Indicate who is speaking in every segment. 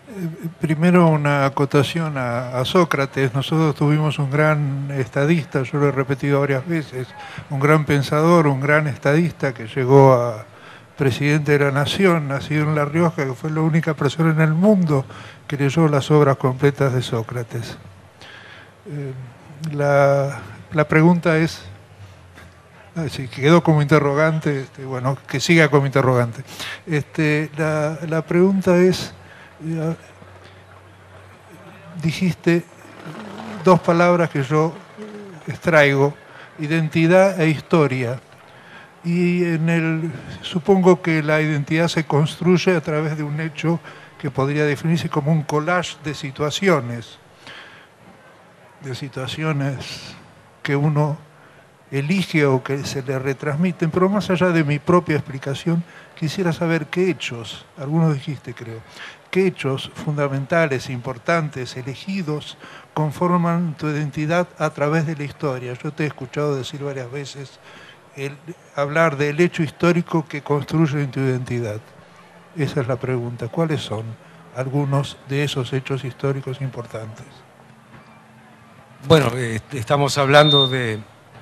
Speaker 1: Primero una acotación a Sócrates. Nosotros tuvimos un gran estadista, yo lo he repetido varias veces, un gran pensador, un gran estadista que llegó a presidente de la Nación, nacido en La Rioja, que fue la única persona en el mundo que leyó las obras completas de Sócrates. La pregunta es, si quedó como interrogante, bueno, que siga como interrogante. La pregunta es, dijiste dos palabras que yo extraigo, identidad e historia. Y supongo que la identidad se construye a través de un hecho que podría definirse como un collage de situaciones que uno elige o que se le retransmiten. Pero más allá de mi propia explicación, quisiera saber qué hechos, algunos dijiste creo, qué hechos fundamentales, importantes, elegidos, conforman tu identidad a través de la historia. Yo te he escuchado decir varias veces hablar del hecho histórico que construye tu identidad. Esa es la pregunta. ¿Cuáles son algunos de esos hechos históricos importantes?
Speaker 2: Bueno, estamos hablando de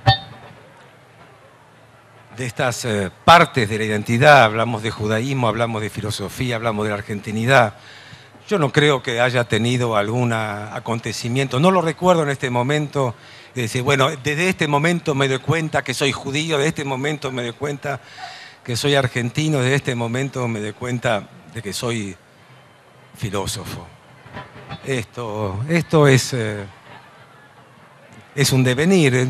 Speaker 2: estas partes de la identidad. Hablamos de judaísmo, hablamos de filosofía, hablamos de la argentinidad. Yo no creo que haya tenido algún acontecimiento, no lo recuerdo en este momento, de decir, bueno, desde este momento me doy cuenta que soy judío, desde este momento me doy cuenta que soy argentino, desde este momento me doy cuenta de que soy filósofo. Esto es un devenir.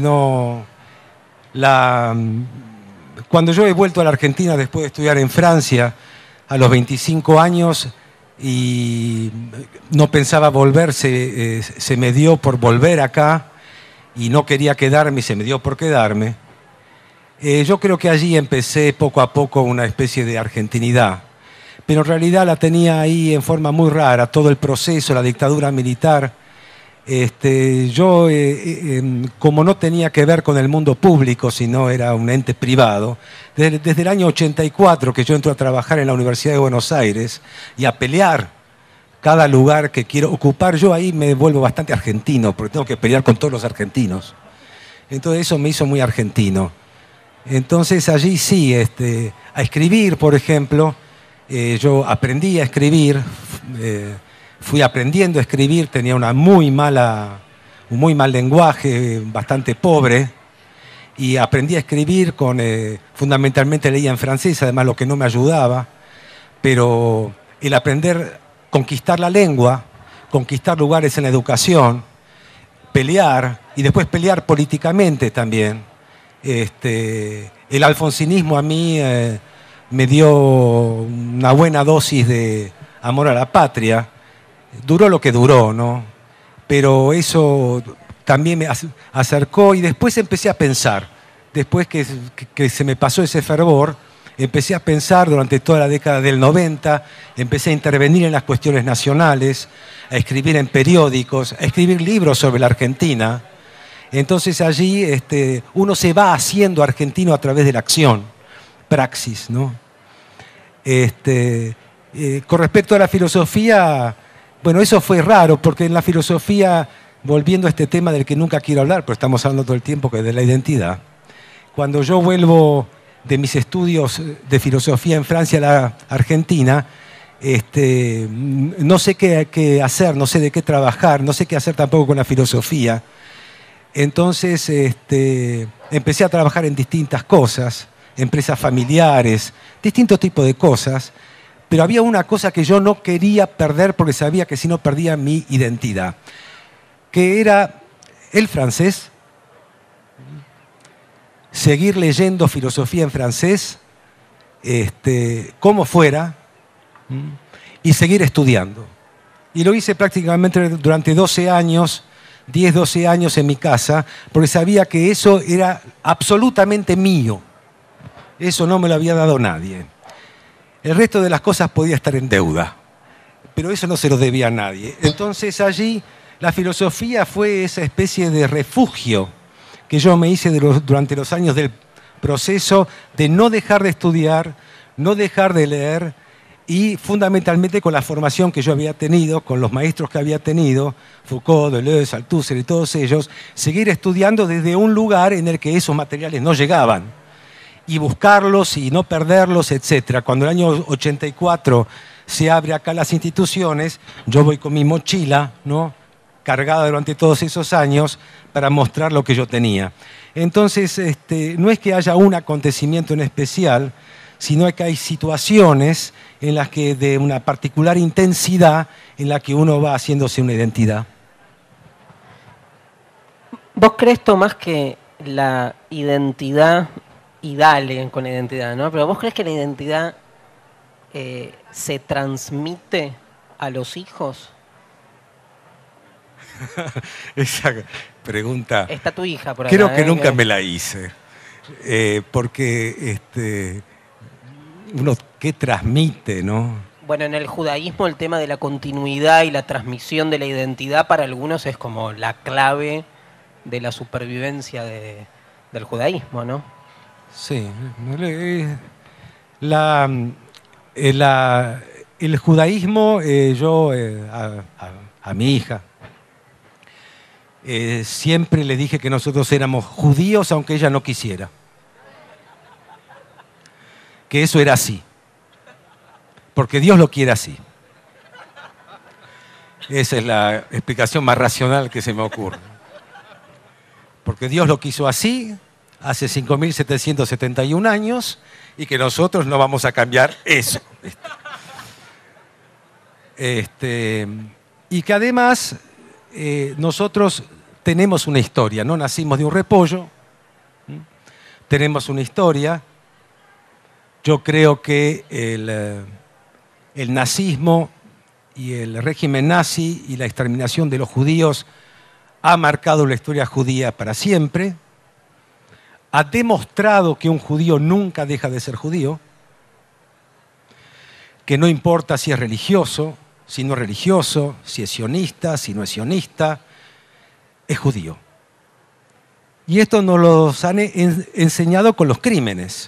Speaker 2: Cuando yo he vuelto a la Argentina después de estudiar en Francia a los 25 años y no pensaba volver, se me dio por volver acá y no quería quedarme y se me dio por quedarme. Yo creo que allí empecé poco a poco una especie de argentinidad, pero en realidad la tenía ahí en forma muy rara, todo el proceso, la dictadura militar. Yo, como no tenía que ver con el mundo público, sino era un ente privado, desde el año 84 que yo entro a trabajar en la Universidad de Buenos Aires y a pelear cada lugar que quiero ocupar, yo ahí me vuelvo bastante argentino, porque tengo que pelear con todos los argentinos. Entonces eso me hizo muy argentino. Entonces allí sí, a escribir, por ejemplo, yo aprendí a escribir, fui aprendiendo a escribir, tenía un muy mal lenguaje, bastante pobre, y aprendí a escribir fundamentalmente leía en francés, además lo que no me ayudaba, pero el aprender, conquistar la lengua, conquistar lugares en la educación, pelear, y después pelear políticamente también. El alfonsinismo a mí me dio una buena dosis de amor a la patria. Duró lo que duró, ¿no? Pero eso también me acercó y después empecé a pensar. Después que se me pasó ese fervor, empecé a pensar durante toda la década del 90, empecé a intervenir en las cuestiones nacionales, a escribir en periódicos, a escribir libros sobre la Argentina. Entonces allí uno se va haciendo argentino a través de la acción, praxis, ¿no? Con respecto a la filosofía, bueno, eso fue raro, porque en la filosofía, volviendo a este tema del que nunca quiero hablar, pero estamos hablando todo el tiempo, que es de la identidad, cuando yo vuelvo de mis estudios de filosofía en Francia a la Argentina, no sé qué hacer, no sé de qué trabajar, no sé qué hacer tampoco con la filosofía. Entonces empecé a trabajar en distintas cosas, empresas familiares, distintos tipos de cosas, pero había una cosa que yo no quería perder porque sabía que si no perdía mi identidad, que era el francés, seguir leyendo filosofía en francés, como fuera, y seguir estudiando. Y lo hice prácticamente durante 12 años, 10, 12 años en mi casa, porque sabía que eso era absolutamente mío. Eso no me lo había dado nadie. El resto de las cosas podía estar en deuda, pero eso no se lo debía a nadie. Entonces allí la filosofía fue esa especie de refugio que yo me hice durante los años del proceso de no dejar de estudiar, no dejar de leer y fundamentalmente con la formación que yo había tenido, con los maestros que había tenido, Foucault, Deleuze, Althusser y todos ellos, seguir estudiando desde un lugar en el que esos materiales no llegaban y buscarlos y no perderlos, etc. Cuando en el año 84 se abre acá las instituciones, yo voy con mi mochila, ¿no?, cargada durante todos esos años para mostrar lo que yo tenía. Entonces, no es que haya un acontecimiento en especial, sino que hay situaciones en las que de una particular intensidad en la que uno va haciéndose una identidad.
Speaker 3: ¿Vos crees, Tomás, que la identidad, y dale con la identidad, ¿no?, pero vos crees que la identidad se transmite a los hijos?
Speaker 2: Esa pregunta...
Speaker 3: Está tu hija por acá.
Speaker 2: Creo que nunca me la hice, porque uno, ¿qué transmite, no?
Speaker 3: Bueno, en el judaísmo el tema de la continuidad y la transmisión de la identidad para algunos es como la clave de la supervivencia del judaísmo, ¿no?
Speaker 2: Sí. El judaísmo, a mi hija, siempre le dije que nosotros éramos judíos aunque ella no quisiera. Que eso era así. Porque Dios lo quiere así. Esa es la explicación más racional que se me ocurre. Porque Dios lo quiso así hace 5.771 años y que nosotros no vamos a cambiar eso. Y que además nosotros tenemos una historia, no nacimos de un repollo, tenemos una historia. Yo creo que el nazismo y el régimen nazi y la exterminación de los judíos ha marcado la historia judía para siempre, ha demostrado que un judío nunca deja de ser judío, que no importa si es religioso, si no es religioso, si es sionista, si no es sionista, es judío. Y esto nos lo han enseñado con los crímenes.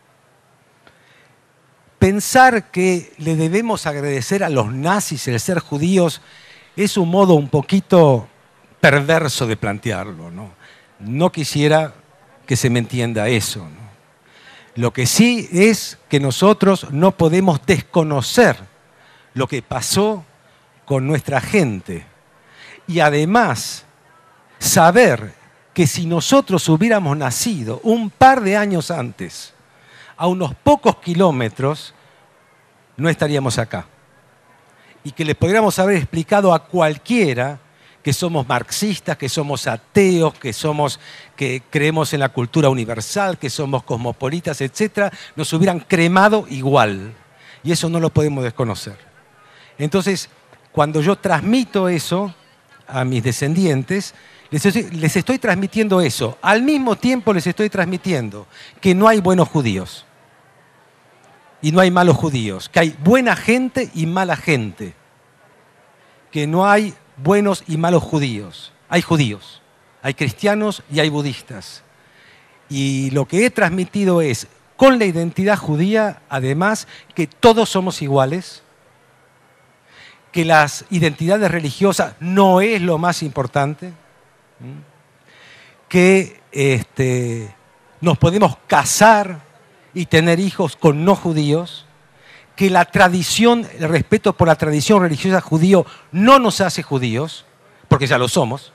Speaker 2: Pensar que le debemos agradecer a los nazis el ser judíos es un modo un poquito perverso de plantearlo, ¿no? No quisiera que se me entienda eso, ¿no? Lo que sí es que nosotros no podemos desconocer lo que pasó con nuestra gente. Y además, saber que si nosotros hubiéramos nacido un par de años antes, a unos pocos kilómetros, no estaríamos acá. Y que le podríamos haber explicado a cualquiera que somos marxistas, que somos ateos, que creemos en la cultura universal, que somos cosmopolitas, etc., nos hubieran cremado igual. Y eso no lo podemos desconocer. Entonces, cuando yo transmito eso a mis descendientes, les estoy transmitiendo eso. Al mismo tiempo les estoy transmitiendo que no hay buenos judíos y no hay malos judíos, que hay buena gente y mala gente, que no hay buenos y malos judíos. Hay judíos, hay cristianos y hay budistas. Y lo que he transmitido es, con la identidad judía, además, que todos somos iguales, que las identidades religiosas no es lo más importante, que nos podemos casar y tener hijos con no judíos, que la tradición, el respeto por la tradición religiosa judío no nos hace judíos, porque ya lo somos,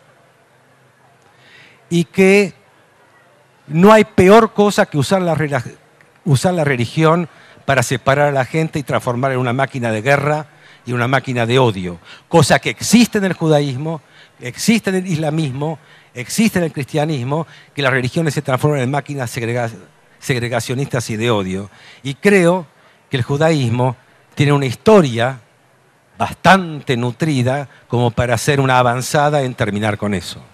Speaker 2: y que no hay peor cosa que usar la religión para separar a la gente y transformarla en una máquina de guerra y una máquina de odio, cosa que existe en el judaísmo, existe en el islamismo, existe en el cristianismo, que las religiones se transforman en máquinas segregacionistas y de odio. Y creo que el judaísmo tiene una historia bastante nutrida como para hacer una avanzada en terminar con eso.